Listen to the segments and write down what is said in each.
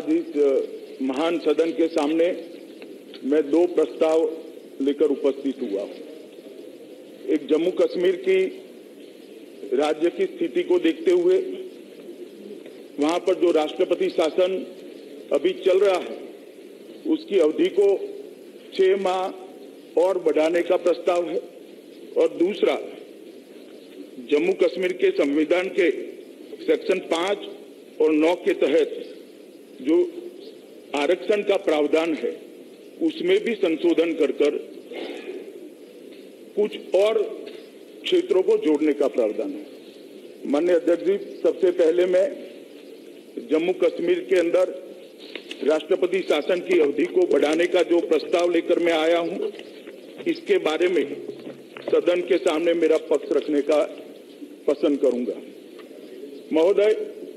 आज इस महान सदन के सामने मैं दो प्रस्ताव लेकर उपस्थित हुआ हूं। एक, जम्मू कश्मीर की राज्य की स्थिति को देखते हुए वहां पर जो राष्ट्रपति शासन अभी चल रहा है उसकी अवधि को 6 माह और बढ़ाने का प्रस्ताव है। और दूसरा, जम्मू कश्मीर के संविधान के सेक्शन 5 और 9 के तहत जो आरक्षण का प्रावधान है उसमें भी संशोधन कर कुछ और क्षेत्रों को जोड़ने का प्रावधान है। माननीय अध्यक्ष जी, सबसे पहले मैं जम्मू कश्मीर के अंदर राष्ट्रपति शासन की अवधि को बढ़ाने का जो प्रस्ताव लेकर मैं आया हूं, इसके बारे में सदन के सामने मेरा पक्ष रखने का पसंद करूंगा। महोदय,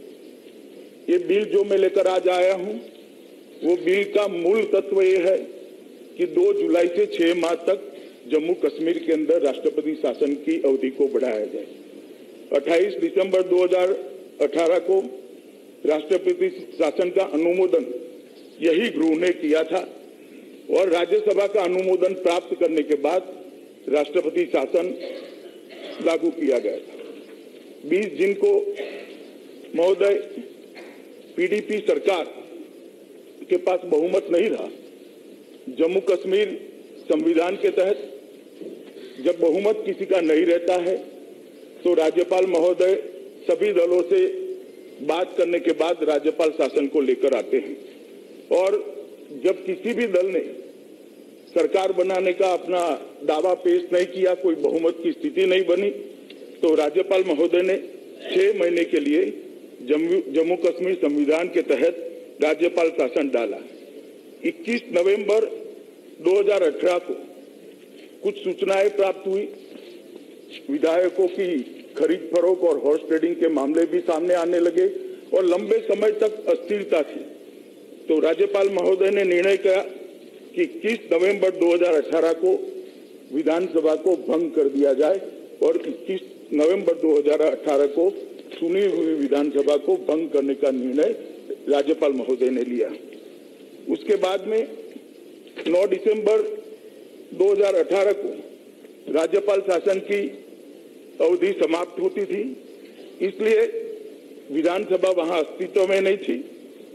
ये बिल जो मैं लेकर आज आया हूं, वो बिल का मूल तत्व ये है कि 2 जुलाई से 6 माह तक जम्मू कश्मीर के अंदर राष्ट्रपति शासन की अवधि को बढ़ाया जाए। 28 दिसंबर 2018 को राष्ट्रपति शासन का अनुमोदन यही गृह ने किया था और राज्यसभा का अनुमोदन प्राप्त करने के बाद राष्ट्रपति शासन लागू किया गया था। 20 जून को महोदय पीडीपी सरकार के पास बहुमत नहीं रहा। जम्मू कश्मीर संविधान के तहत जब बहुमत किसी का नहीं रहता है तो राज्यपाल महोदय सभी दलों से बात करने के बाद राज्यपाल शासन को लेकर आते हैं और जब किसी भी दल ने सरकार बनाने का अपना दावा पेश नहीं किया, कोई बहुमत की स्थिति नहीं बनी, तो राज्यपाल महोदय ने 6 महीने के लिए जम्मू कश्मीर संविधान के तहत राज्यपाल शासन डाला। 21 नवंबर 2018 को कुछ सूचनाएं प्राप्त हुई। विधायकों की खरीद फरोख्त और हॉर्स ट्रेडिंग के मामले भी सामने आने लगे और लंबे समय तक अस्थिरता थी। तो राज्यपाल महोदय ने निर्णय किया कि 21 नवंबर 2018 को विधानसभा को भंग कर दिया जाए और 21 नवंबर 2018 को चुनी हुई विधानसभा को भंग करने का निर्णय राज्यपाल महोदय ने लिया। उसके बाद में 9 दिसंबर 2018 को राज्यपाल शासन की अवधि समाप्त होती थी, इसलिए विधानसभा वहां अस्तित्व में नहीं थी।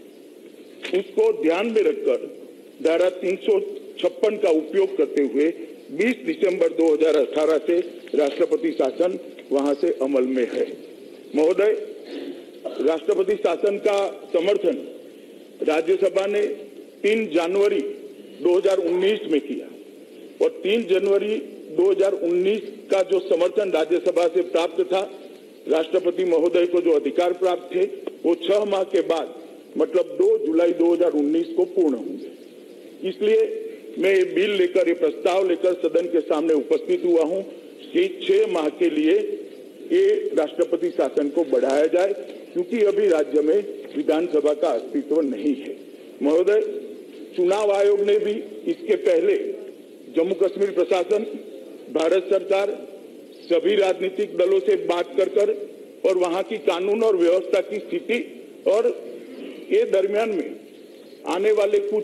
उसको ध्यान में रखकर धारा 356 का उपयोग करते हुए 20 दिसंबर 2018 से राष्ट्रपति शासन वहां से अमल में है। महोदय, राष्ट्रपति शासन का समर्थन राज्यसभा ने 3 जनवरी 2019 में किया और 3 जनवरी 2019 का जो समर्थन राज्यसभा से प्राप्त था, राष्ट्रपति महोदय को जो अधिकार प्राप्त थे वो 6 माह के बाद मतलब 2 जुलाई 2019 को पूर्ण होंगे। इसलिए मैं ये बिल लेकर, ये प्रस्ताव लेकर सदन के सामने उपस्थित हुआ हूं कि 6 माह के लिए ये राष्ट्रपति शासन को बढ़ाया जाए, क्योंकि अभी राज्य में विधानसभा का अस्तित्व नहीं है। महोदय, चुनाव आयोग ने भी इसके पहले जम्मू कश्मीर प्रशासन, भारत सरकार, सभी राजनीतिक दलों से बात कर और वहां की कानून और व्यवस्था की स्थिति और ये दरमियान में आने वाले कुछ,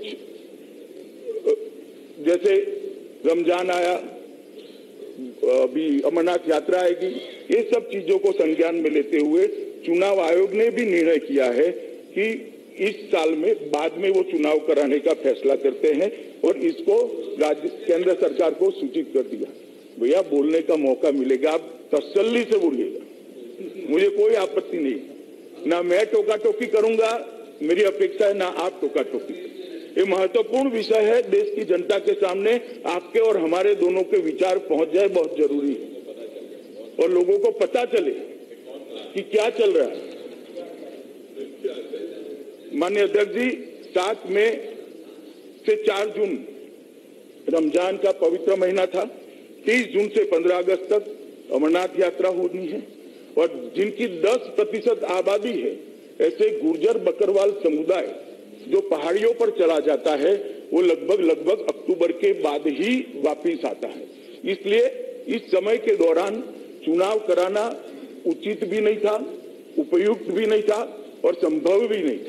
जैसे रमजान आया, अभी अमरनाथ यात्रा आएगी, ये सब चीजों को संज्ञान में लेते हुए चुनाव आयोग ने भी निर्णय किया है कि इस साल में बाद में वो चुनाव कराने का फैसला करते हैं और इसको केंद्र सरकार को सूचित कर दिया। भैया, बोलने का मौका मिलेगा, आप तसल्ली से बोलिएगा, मुझे कोई आपत्ति नहीं, ना मैं टोका टोकी करूंगा, मेरी अपेक्षा है ना आप टोका टोकी। ये महत्वपूर्ण विषय है, देश की जनता के सामने आपके और हमारे दोनों के विचार पहुंच जाए, बहुत जरूरी है और लोगों को पता चले कि क्या चल रहा है। माननीय अध्यक्ष जी, 7 मई से 4 जून रमजान का पवित्र महीना था। 30 जून से 15 अगस्त तक अमरनाथ यात्रा होनी है और जिनकी 10% आबादी है, ऐसे गुर्जर बकरवाल समुदाय जो पहाड़ियों पर चला जाता है, वो लगभग अक्टूबर के बाद ही वापिस आता है। इसलिए इस समय के दौरान चुनाव कराना उचित भी नहीं था, उपयुक्त भी नहीं था और संभव भी नहीं था।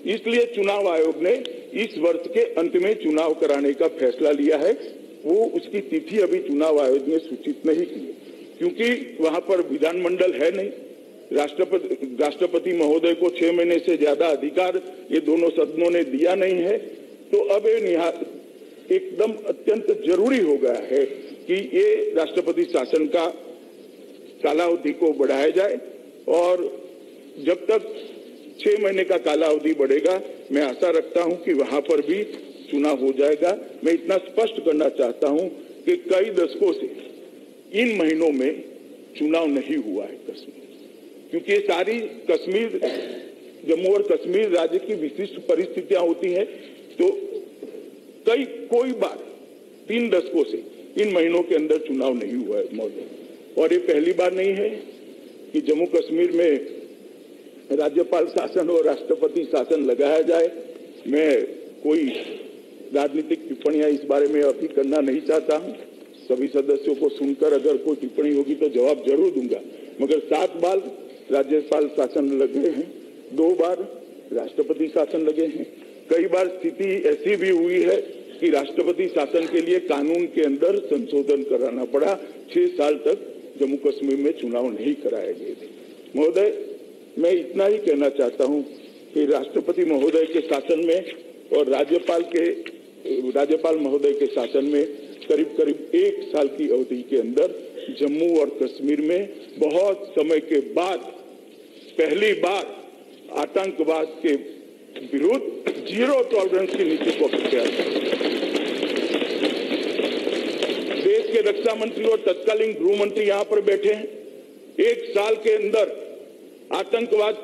इसलिए चुनाव आयोग ने इस वर्ष के अंत में चुनाव कराने का फैसला लिया है। वो उसकी तिथि अभी चुनाव आयोग ने सूचित नहीं की, क्योंकि वहां पर विधानमंडल है नहीं। राष्ट्रपति महोदय को 6 महीने से ज्यादा अधिकार ये दोनों सदनों ने दिया नहीं है। तो अब ये एकदम अत्यंत जरूरी हो गया है कि ये राष्ट्रपति शासन का कालावधि को बढ़ाया जाए, और जब तक 6 महीने का कालावधि बढ़ेगा, मैं आशा रखता हूं कि वहां पर भी चुनाव हो जाएगा। मैं इतना स्पष्ट करना चाहता हूं कि कई दशकों से इन महीनों में चुनाव नहीं हुआ है कश्मीर, क्योंकि ये सारी कश्मीर, जम्मू और कश्मीर राज्य की विशिष्ट परिस्थितियां होती हैं। तो कोई बार 3 दशकों से इन महीनों के अंदर चुनाव नहीं हुआ है महोदय, और ये पहली बार नहीं है कि जम्मू कश्मीर में राज्यपाल शासन और राष्ट्रपति शासन लगाया जाए। मैं कोई राजनीतिक टिप्पणियां इस बारे में अभी करना नहीं चाहता हूं। सभी सदस्यों को सुनकर अगर कोई टिप्पणी होगी तो जवाब जरूर दूंगा, मगर 7 बार राज्यपाल शासन लगे हैं, 2 बार राष्ट्रपति शासन लगे हैं। कई बार स्थिति ऐसी भी हुई है कि राष्ट्रपति शासन के लिए कानून के अंदर संशोधन कराना पड़ा। 6 साल तक जम्मू कश्मीर में चुनाव नहीं कराए गए थे। महोदय, मैं इतना ही कहना चाहता हूं कि राष्ट्रपति महोदय के शासन में और राज्यपाल महोदय के शासन में करीब 1 साल की अवधि के अंदर जम्मू और कश्मीर में बहुत समय के बाद पहली बार आतंकवाद के विरुद्ध 0 टॉलरेंस की नीति को अपनाया। देश के रक्षा मंत्री और तत्कालीन गृह मंत्री यहां पर बैठे हैं। 1 साल के अंदर आतंकवाद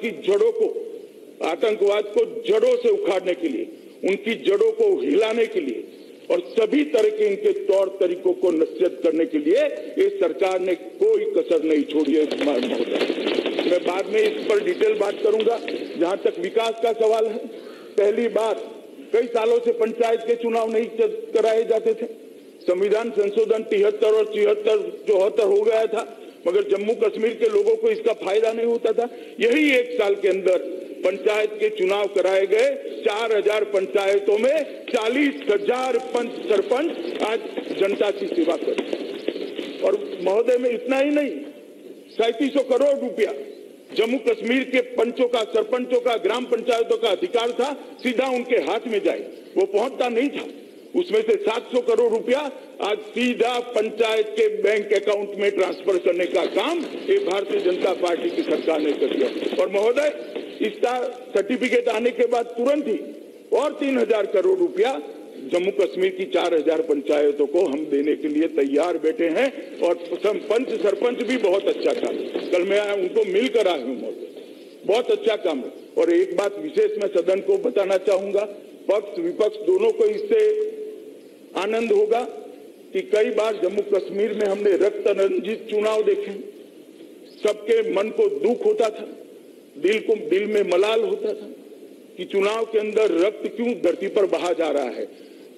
को जड़ों से उखाड़ने के लिए, उनकी जड़ों को हिलाने के लिए और सभी तरह के इनके तौर तरीकों को नसीहत करने के लिए ये सरकार ने कोई कसर नहीं छोड़ी है महोदय। मैं बाद में इस पर डिटेल बात करूंगा। जहां तक विकास का सवाल है, पहली बार कई सालों से पंचायत के चुनाव नहीं कराए जाते थे। संविधान संशोधन 73 और 74 हो गया था, मगर जम्मू कश्मीर के लोगों को इसका फायदा नहीं होता था। यही 1 साल के अंदर पंचायत के चुनाव कराए गए। 4000 पंचायतों में 40,000 पंच सरपंच आज जनता की सेवा करते। और महोदय में इतना ही नहीं, 3700 करोड़ रुपया जम्मू कश्मीर के पंचों का, सरपंचों का, ग्राम पंचायतों का अधिकार था सीधा उनके हाथ में जाए, वो पहुंचता नहीं था। उसमें से 700 करोड़ रुपया आज सीधा पंचायत के बैंक अकाउंट में ट्रांसफर करने का काम ये भारतीय जनता पार्टी की सरकार ने कर दिया। और महोदय, इसका सर्टिफिकेट आने के बाद तुरंत ही और 3000 करोड़ रुपया जम्मू कश्मीर की 4000 पंचायतों को हम देने के लिए तैयार बैठे हैं। और पंच सरपंच भी बहुत अच्छा काम, कल मैं उनको मिलकर आया हूं महोदय, बहुत अच्छा काम है। और एक बात विशेष मैं सदन को बताना चाहूंगा, पक्ष विपक्ष दोनों को इससे आनंद होगा कि कई बार जम्मू कश्मीर में हमने रक्त रंजित चुनाव देखे। सबके मन को दुख होता था, दिल में मलाल होता था कि चुनाव के अंदर रक्त क्यों धरती पर बहा जा रहा है।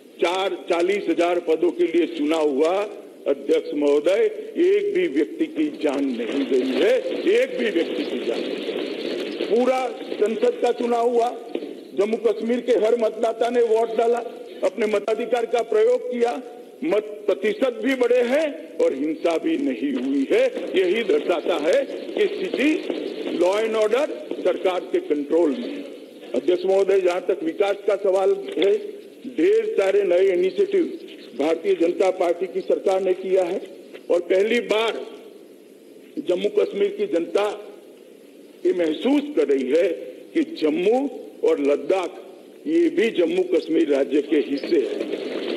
40,000 पदों के लिए चुनाव हुआ। अध्यक्ष महोदय, एक भी व्यक्ति की जान नहीं गई है, एक भी व्यक्ति की जान नहीं। पूरा संसद का चुनाव हुआ, जम्मू कश्मीर के हर मतदाता ने वोट डाला, अपने मताधिकार का प्रयोग किया, मत प्रतिशत भी बढ़े हैं और हिंसा भी नहीं हुई है। यही दर्शाता है कि स्थिति लॉ एंड ऑर्डर सरकार के कंट्रोल में। अध्यक्ष महोदय, जहां तक विकास का सवाल है, ढेर सारे नए इनिशिएटिव भारतीय जनता पार्टी की सरकार ने किया है। और पहली बार जम्मू कश्मीर की जनता ये महसूस कर रही है कि जम्मू और लद्दाख ये भी जम्मू कश्मीर राज्य के हिस्से हैं।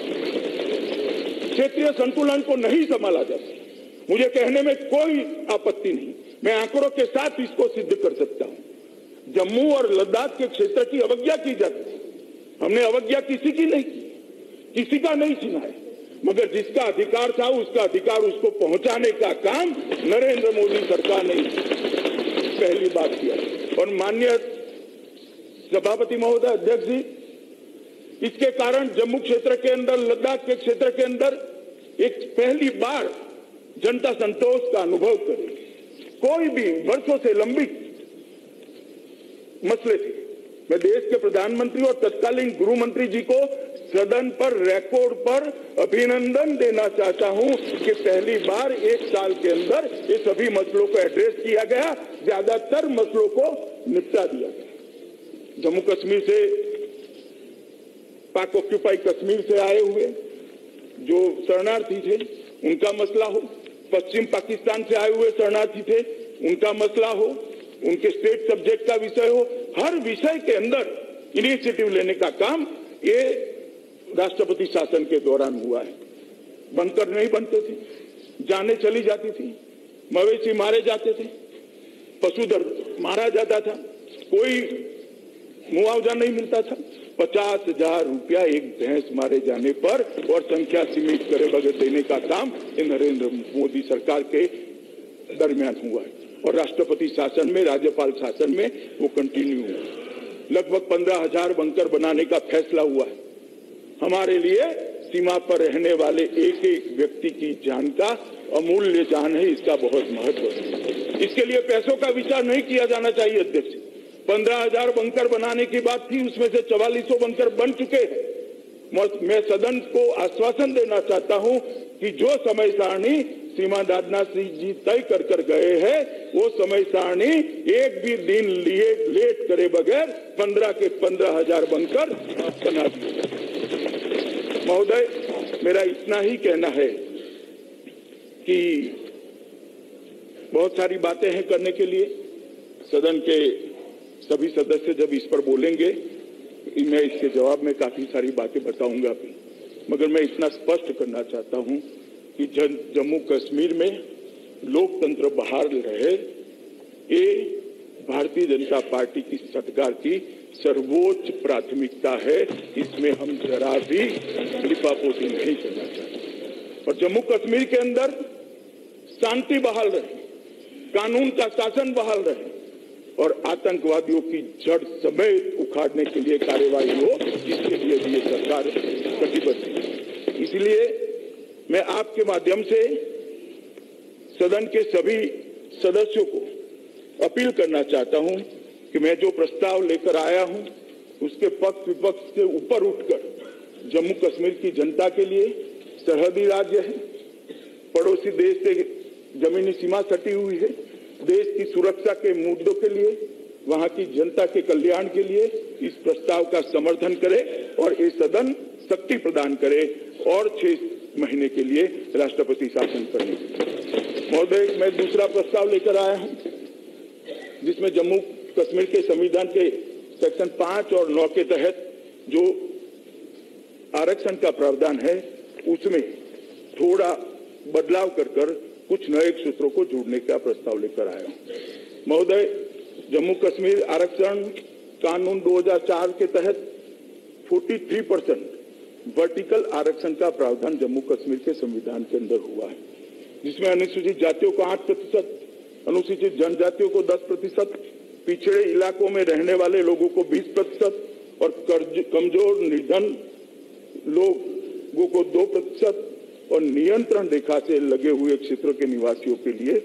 क्षेत्रीय संतुलन को नहीं संभाला जा सकता, मुझे कहने में कोई आपत्ति नहीं, मैं आंकड़ों के साथ इसको सिद्ध कर सकता हूं। जम्मू और लद्दाख के क्षेत्र की अवज्ञा की जाती है, हमने अवज्ञा किसी की नहीं की, किसी का नहीं छीना है, मगर जिसका अधिकार था उसका अधिकार उसको पहुंचाने का काम नरेंद्र मोदी सरकार ने पहली बार किया। और माननीय सभापति महोदय, अध्यक्ष जी, इसके कारण जम्मू क्षेत्र के अंदर, लद्दाख के क्षेत्र के अंदर एक पहली बार जनता संतोष का अनुभव करे। कोई भी वर्षों से लंबित मसले थे, मैं देश के प्रधानमंत्री और तत्कालीन गृह मंत्री जी को सदन पर रिकॉर्ड पर अभिनंदन देना चाहता हूं कि पहली बार एक साल के अंदर ये सभी मसलों को एड्रेस किया गया, ज्यादातर मसलों को निपटा दिया गया। जम्मू कश्मीर से, पाक ऑक्यूपाई कश्मीर से आए हुए जो शरणार्थी थे उनका मसला हो, पश्चिम पाकिस्तान से आए हुए शरणार्थी थे उनका मसला हो, उनके स्टेट सब्जेक्ट का विषय हो, हर विषय के अंदर इनिशिएटिव लेने का काम ये राष्ट्रपति शासन के दौरान हुआ है। बंकर नहीं बनते थे, जाने चली जाती थी, मवेशी मारे जाते थे, पशुधन मारा जाता था, कोई मुआवजा नहीं मिलता था। 50,000 रुपया एक भैंस मारे जाने पर और संख्या सीमित करे बगैर देने का काम नरेंद्र मोदी सरकार के दरमियान हुआ है और राष्ट्रपति शासन में, राज्यपाल शासन में वो कंटिन्यू हुआ। लगभग 15,000 बंकर बनाने का फैसला हुआ है। हमारे लिए सीमा पर रहने वाले एक एक व्यक्ति की जान का अमूल्य जान है, इसका बहुत महत्व है। इसके लिए पैसों का विचार नहीं किया जाना चाहिए। अध्यक्ष, 15,000 बंकर बनाने की बात थी, उसमें से 4400 बंकर बन चुके हैं। मैं सदन को आश्वासन देना चाहता हूं कि जो समय सारणी सीमा राजनाथ सिंह जी तय कर गए हैं, वो समय सारणी एक भी दिन लेट करे बगैर 15 के 15,000 बंकर बना दिए। महोदय, मेरा इतना ही कहना है कि बहुत सारी बातें हैं करने के लिए। सदन के सभी सदस्य जब इस पर बोलेंगे मैं इसके जवाब में काफी सारी बातें बताऊंगा भी, मगर मैं इतना स्पष्ट करना चाहता हूं कि जम्मू कश्मीर में लोकतंत्र बहाल रहे, ये भारतीय जनता पार्टी की सरकार की सर्वोच्च प्राथमिकता है। इसमें हम जरा भी लिपापोती नहीं करना चाहते। और जम्मू कश्मीर के अंदर शांति बहाल रहे, कानून का शासन बहाल रहे और आतंकवादियों की जड़ समेत उखाड़ने के लिए कार्यवाही हो, इसके लिए भी ये सरकार कटिबद्ध है। इसलिए मैं आपके माध्यम से सदन के सभी सदस्यों को अपील करना चाहता हूं कि मैं जो प्रस्ताव लेकर आया हूं उसके पक्ष विपक्ष से ऊपर उठकर जम्मू कश्मीर की जनता के लिए, सरहदी राज्य है, पड़ोसी देश से जमीनी सीमा सटी हुई है, देश की सुरक्षा के मुद्दों के लिए, वहां की जनता के कल्याण के लिए इस प्रस्ताव का समर्थन करे और ये सदन शक्ति प्रदान करे और 6 महीने के लिए राष्ट्रपति शासन करने के लिए। महोदय, मैं दूसरा प्रस्ताव लेकर आया हूं जिसमें जम्मू कश्मीर के संविधान के सेक्शन 5 और 9 के तहत जो आरक्षण का प्रावधान है उसमें थोड़ा बदलाव कर कुछ नए सूत्रों को जोड़ने का प्रस्ताव लेकर आया हूं। महोदय, जम्मू कश्मीर आरक्षण कानून 2004 के तहत 43% वर्टिकल आरक्षण का प्रावधान जम्मू कश्मीर के संविधान के अंदर हुआ है, जिसमें अनुसूचित जातियों को 8%, अनुसूचित जनजातियों को 10%, पिछड़े इलाकों में रहने वाले लोगों को 20% और कमजोर निर्धन लोगों को 2% और नियंत्रण रेखा से लगे हुए क्षेत्रों के निवासियों के लिए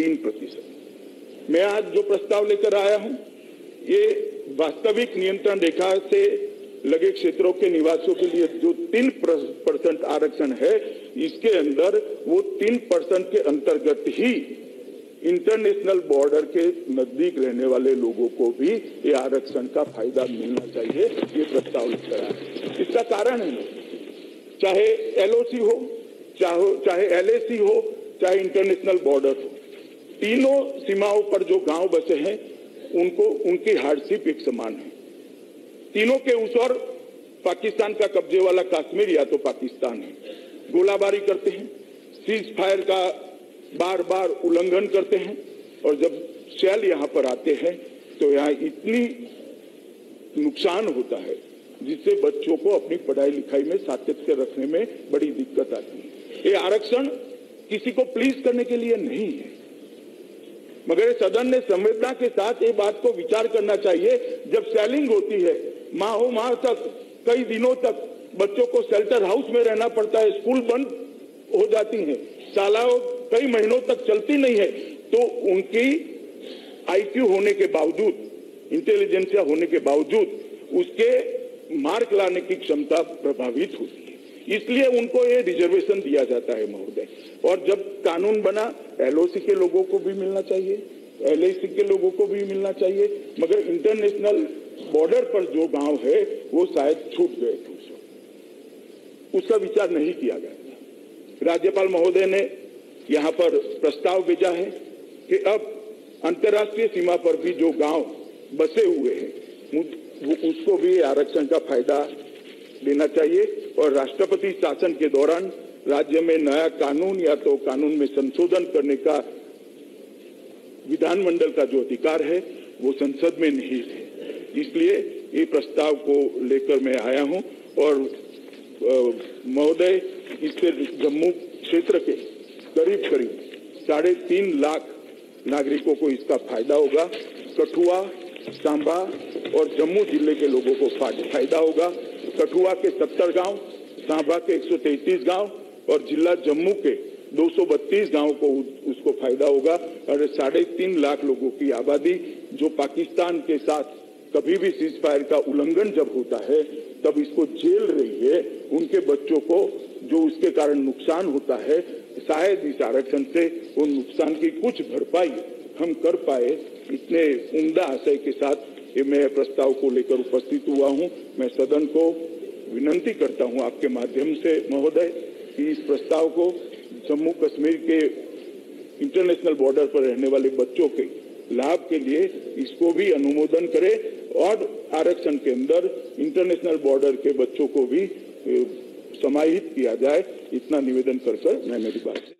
3%। मैं आज जो प्रस्ताव लेकर आया हूं ये वास्तविक नियंत्रण रेखा से लगे क्षेत्रों के निवासियों के लिए जो 3% आरक्षण है, इसके अंदर वो 3% के अंतर्गत ही इंटरनेशनल बॉर्डर के नजदीक रहने वाले लोगों को भी ये आरक्षण का फायदा मिलना चाहिए। ये प्रस्ताव लेकर आया। इसका कारण है, चाहे एलओसी हो, चाहे एलएसी हो, चाहे इंटरनेशनल बॉर्डर हो, तीनों सीमाओं पर जो गांव बसे हैं उनको उनकी हार्डशिप एक समान है। तीनों के उस ओर पाकिस्तान का कब्जे वाला कश्मीर या तो पाकिस्तान है, गोलाबारी करते हैं, सीज फायर का बार बार उल्लंघन करते हैं और जब शैल यहाँ पर आते हैं तो यहाँ इतनी नुकसान होता है जिससे बच्चों को अपनी पढ़ाई लिखाई में सातत्य रखने में बड़ी दिक्कत आती है। ये आरक्षण किसी को प्लीज करने के लिए नहीं है, मगर सदन ने संवेदना के साथ ये बात को विचार करना चाहिए। जब सेलिंग होती है, माह तक, कई दिनों तक बच्चों को शेल्टर हाउस में रहना पड़ता है, स्कूल बंद हो जाती हैं, शालाओं कई महीनों तक चलती नहीं है, तो उनकी आईक्यू होने के बावजूद इंटेलिजेंसिया होने के बावजूद उसके मार्क लाने की क्षमता प्रभावित होती है, इसलिए उनको ये रिजर्वेशन दिया जाता है महोदय। और जब कानून बना एलओसी के लोगों को भी मिलना चाहिए, एलआईसी के लोगों को भी मिलना चाहिए, मगर इंटरनेशनल बॉर्डर पर जो गांव है वो शायद छूट गए थे, उसका विचार नहीं किया गया। राज्यपाल महोदय ने यहाँ पर प्रस्ताव भेजा है कि अब अंतर्राष्ट्रीय सीमा पर भी जो गांव बसे हुए हैं उसको भी आरक्षण का फायदा देना चाहिए और राष्ट्रपति शासन के दौरान राज्य में नया कानून या तो कानून में संशोधन करने का विधानमंडल का जो अधिकार है वो संसद में नहीं है। इसलिए ये प्रस्ताव को लेकर मैं आया हूं और महोदय इससे जम्मू क्षेत्र के करीब 3.5 लाख नागरिकों को इसका फायदा होगा। कठुआ, सांबा और जम्मू जिले के लोगों को फायदा होगा। कठुआ के 70 गांव, सांबा के 133 गांव और जिला जम्मू के 232 गांव को उसको फायदा होगा। और 3.5 लाख लोगों की आबादी जो पाकिस्तान के साथ कभी भी सीज फायर का उल्लंघन जब होता है तब इसको झेल रही है, उनके बच्चों को जो उसके कारण नुकसान होता है, शायद इस आरक्षण से उन नुकसान की कुछ भरपाई हम कर पाए। इतने उम्दा आशय के साथ ये मैं प्रस्ताव को लेकर उपस्थित हुआ हूं। मैं सदन को विनंती करता हूं आपके माध्यम से महोदय कि इस प्रस्ताव को जम्मू कश्मीर के इंटरनेशनल बॉर्डर पर रहने वाले बच्चों के लाभ के लिए इसको भी अनुमोदन करें और आरक्षण के अंदर इंटरनेशनल बॉर्डर के बच्चों को भी समाहित किया जाए। इतना निवेदन कर मैं मेरी बात